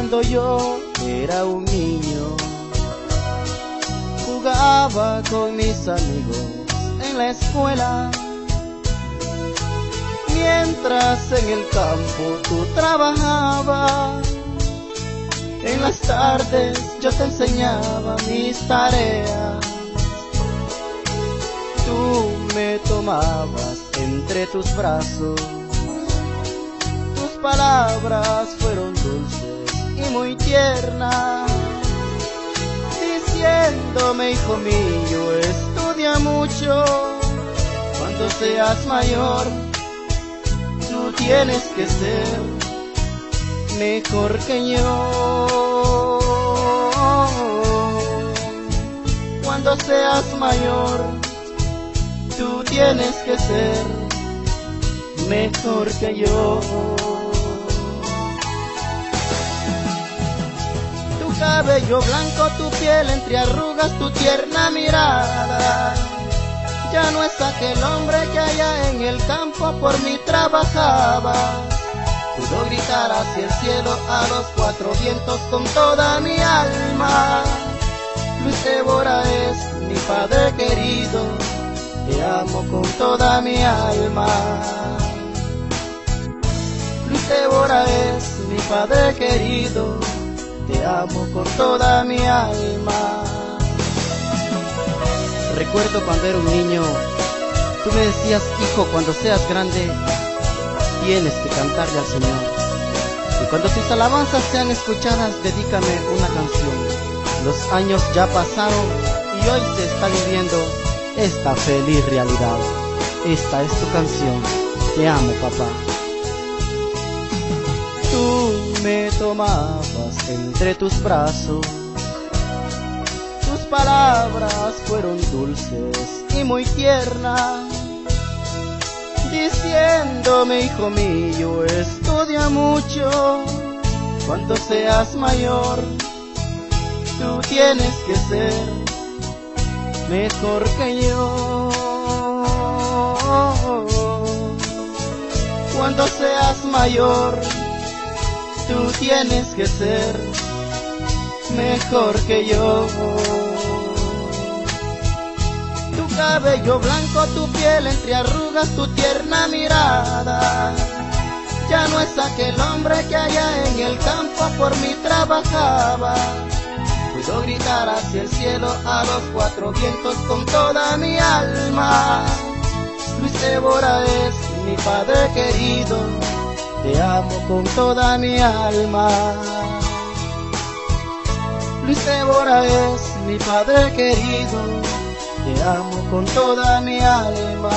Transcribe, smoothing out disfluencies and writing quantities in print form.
Cuando yo era un niño, jugaba con mis amigos en la escuela, mientras en el campo tú trabajabas. En las tardes yo te enseñaba mis tareas. Tú me tomabas entre tus brazos. Tus palabras fueron dulces y muy tiernas, diciéndome: hijo mío, estudia mucho. Cuando seas mayor, tú tienes que ser mejor que yo. Cuando seas mayor, tú tienes que ser mejor que yo. Tu cabello blanco, tu piel entre arrugas, tu tierna mirada, ya no es aquel hombre que allá en el campo por mí trabajaba. Puedo gritar hacia el cielo a los cuatro vientos con toda mi alma: Luis Évora es mi padre querido, te amo con toda mi alma. Luis Évora es mi padre querido, te amo con toda mi alma. Recuerdo cuando era un niño, tú me decías: hijo, cuando seas grande tienes que cantarle al Señor, y cuando tus alabanzas sean escuchadas, dedícame una canción. Los años ya pasaron y hoy se está viviendo esta feliz realidad. Esta es tu canción: te amo, papá. Tú me tomabas entre tus brazos. Tus palabras fueron dulces y muy tiernas, diciéndome: hijo mío, estudia mucho. Cuando seas mayor, tú tienes que ser mejor que yo. Cuando seas mayor, tú tienes que ser mejor que yo. Tu cabello blanco, tu piel entre arrugas, tu tierna mirada, ya no es aquel hombre que allá en el campo por mí trabajaba. Puedo gritar hacia el cielo a los cuatro vientos con toda mi alma: Luis Évora es mi padre querido, te amo con toda mi alma. Luis Évora es mi padre querido, te amo con toda mi alma.